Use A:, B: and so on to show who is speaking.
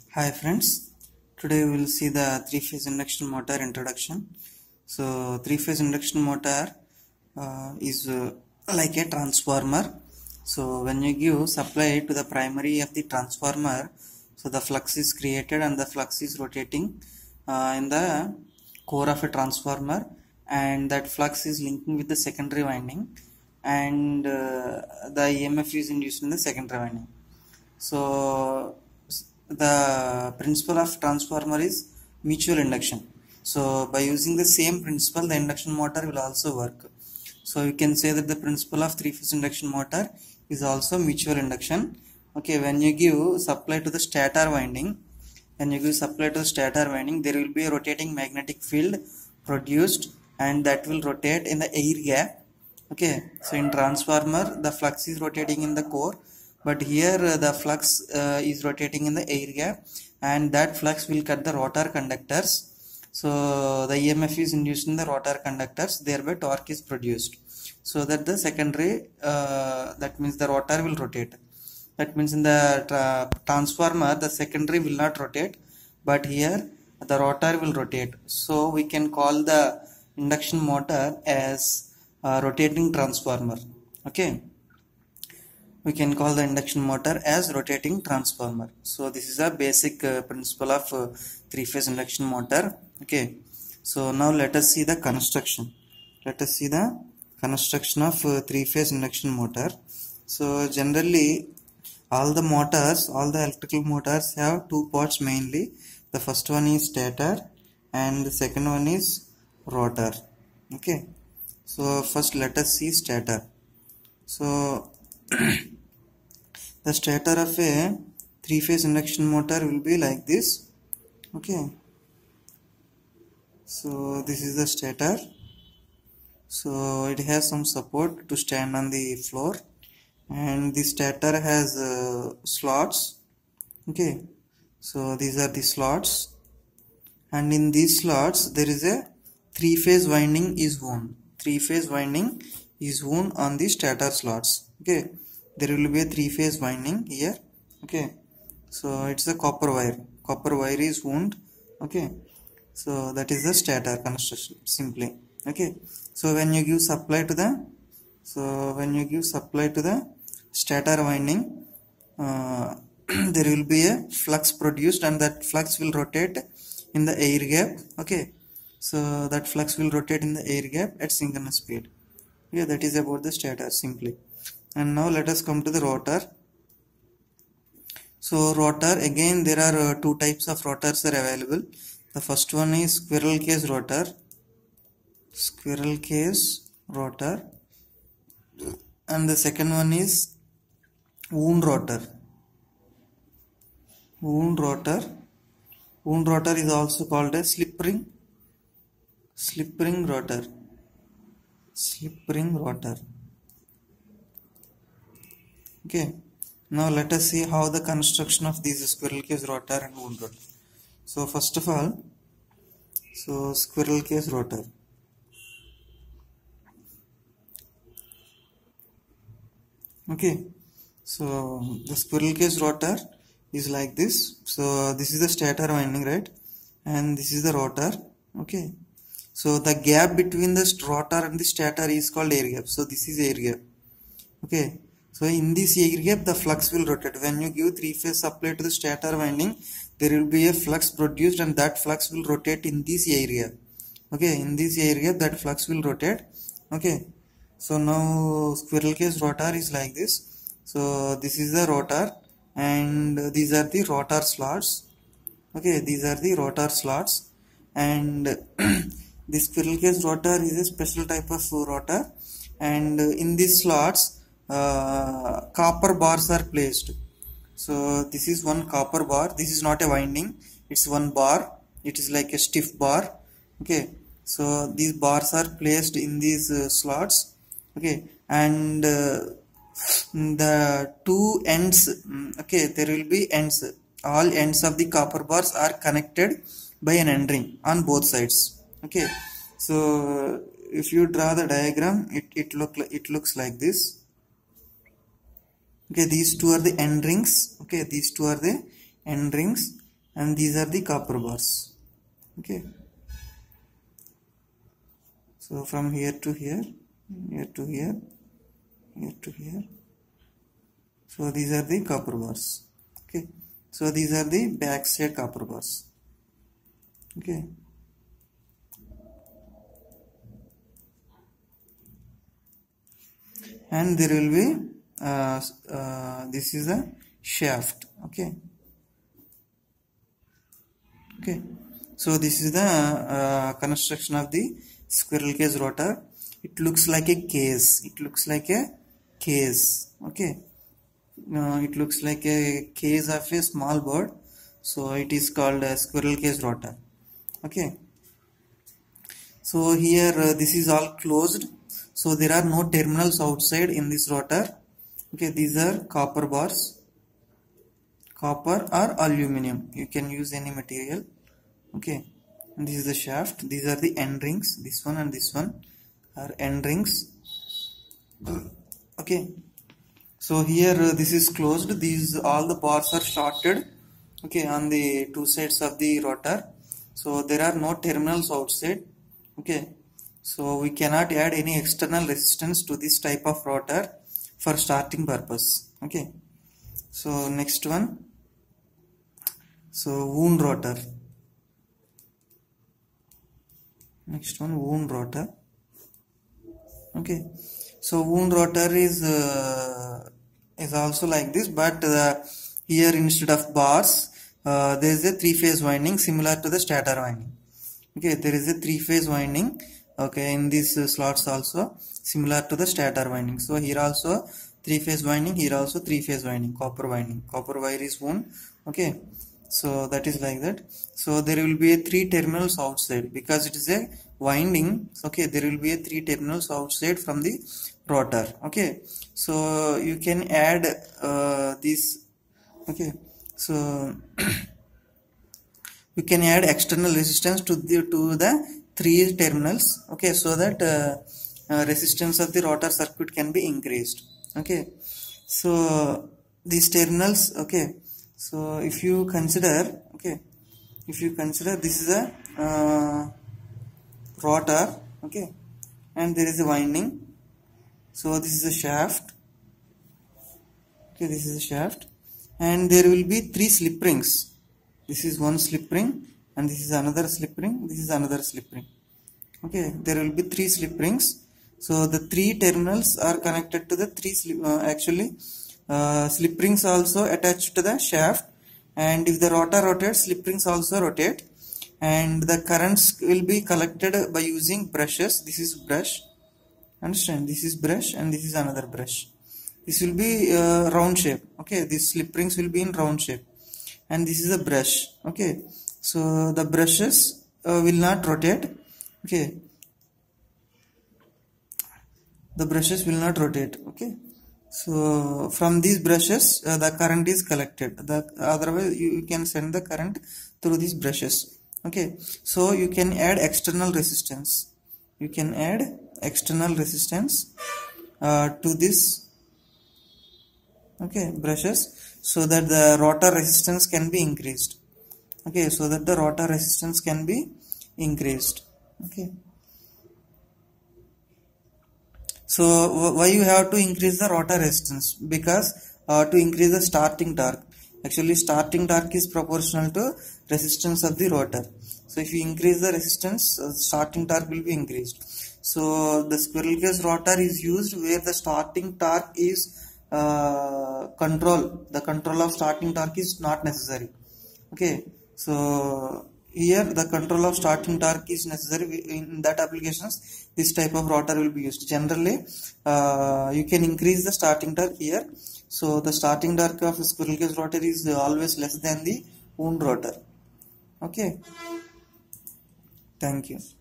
A: Hi friends, today we will see the three-phase induction motor introduction. So three-phase induction motor is like a transformer. So when you give supply to the primary of the transformer, so the flux is created and the flux is rotating in the core of a transformer, and that flux is linking with the secondary winding, and the EMF is induced in the secondary winding. So the principle of transformer is mutual induction. So by using the same principle, the induction motor will also work. So you can say that the principle of three-phase induction motor is also mutual induction. Okay, when you give supply to the stator winding, there will be a rotating magnetic field produced, and that will rotate in the air gap. Okay, so in transformer the flux is rotating in the core, but here the flux is rotating in the air gap, and that flux will cut the rotor conductors. So the EMF is induced in the rotor conductors, thereby torque is produced, so that the secondary that means the rotor will rotate. That means in the transformer the secondary will not rotate, but here the rotor will rotate. So we can call the induction motor as rotating transformer. Okay, we can call the induction motor as rotating transformer. So this is a basic principle of three-phase induction motor. Okay, so now let us see the construction. Of three-phase induction motor. So generally all the electrical motors have two parts mainly. The first one is stator and the second one is rotor. Okay, so first let us see stator. So the stator of a three-phase induction motor will be like this. Okay, so this is the stator. So it has some support to stand on the floor, and the stator has slots. Okay, so these are the slots, and in these slots there is a three-phase winding is wound. On the stator slots. Okay, there will be a three-phase winding here. Okay, so it's a copper wire is wound. Okay, so that is the stator construction simply. Okay, so when you give supply to the stator winding, there will be a flux produced, and that flux will rotate in the air gap. Okay, so that flux will rotate in the air gap at synchronous speed. Yeah, that is about the stator simply. And now let us come to the rotor. So rotor, again there are two types of rotors are available. The first one is squirrel cage rotor, and the second one is wound rotor. Wound rotor is also called a slip ring rotor. Okay, now let us see how the construction of these squirrel cage rotor and wound rotor. So first of all, squirrel cage rotor. Okay, so the squirrel cage rotor is like this. So this is the stator winding, right, and this is the rotor. Okay, so the gap between the rotor and the stator is called air gap. So this is air gap. Okay, so in this air gap the flux will rotate. When you give three-phase supply to the stator winding, there will be a flux produced, and that flux will rotate in this air gap. Okay, in this air gap that flux will rotate. Okay, so now squirrel cage rotor is like this. So this is the rotor, and these are the rotor slots. Okay, these are the rotor slots, and this squirrel cage rotor is a special type of rotor, and in these slots copper bars are placed. So this is one copper bar. This is not a winding, it's one bar. It is like a stiff bar. Okay, so these bars are placed in these slots. Okay, and the two ends, okay, there will be ends. All ends of the copper bars are connected by an end ring on both sides. Okay, so if you draw the diagram, it looks like this. Okay, these two are the end rings. Okay, these two are the end rings, and these are the copper bars. Okay, so from here to here, here to here, here to here, so these are the copper bars. Okay, so these are the backside copper bars. Okay, and there will be this is a shaft. Okay, so this is the construction of the squirrel cage rotor. It looks like a case. Okay, it looks like a case of a small bird, so it is called a squirrel cage rotor. Okay, so here this is all closed, so there are no terminals outside in this rotor. Okay, these are copper bars, copper or aluminum, you can use any material. Okay, and this is the shaft. These are the end rings, this one and this one are end rings. Okay, so here this is closed, these all the bars are shorted, okay, on the two sides of the rotor, so there are no terminals outside. Okay, so we cannot add any external resistance to this type of rotor for starting purpose. Okay, so next one, so wound rotor. Next one, wound rotor. Okay, so wound rotor is also like this, but here instead of bars there is a three-phase winding similar to the stator winding. Okay, there is a three-phase winding, okay, in these slots also similar to the stator winding. So here also three-phase winding, here also three-phase winding, copper winding, copper wire is wound. Okay, so that is like that. So there will be a three terminals outside because it is a winding. Okay, there will be a three terminals outside from the rotor. Okay, so you can add this. Okay, so you can add external resistance to the three terminals. Okay, so that resistance of the rotor circuit can be increased. Okay, so these terminals. Okay, so if you consider, okay, if you consider this is a rotor, okay, and there is a winding, so this is a shaft. Okay, this is a shaft, and there will be three slip rings. This is one slip ring, and this is another slip ring, this is another slip ring. Okay, there will be three slip rings. So the three terminals are connected to the three slip rings also attached to the shaft, and if the rotor rotates, slip rings also rotate, and the currents will be collected by using brushes. This is brush, understand, this is brush and this is another brush. This will be round shape. Okay, these slip rings will be in round shape, and this is a brush. Okay, so the brushes will not rotate. Okay, the brushes will not rotate. Okay, so from these brushes the current is collected, otherwise you can send the current through these brushes. Okay, so you can add external resistance, to this, okay, brushes, so that the rotor resistance can be increased. Okay, so that the rotor resistance can be increased. Okay, so why you have to increase the rotor resistance? Because to increase the starting torque. Actually, starting torque is proportional to resistance of the rotor. So if you increase the resistance, starting torque will be increased. So the squirrel cage rotor is used where the starting torque is the control of starting torque is not necessary. Okay, so here the control of starting torque is necessary. In that applications, this type of rotor will be used. Generally you can increase the starting torque here. So the starting torque of a squirrel cage rotor is always less than the wound rotor. Okay, thank you.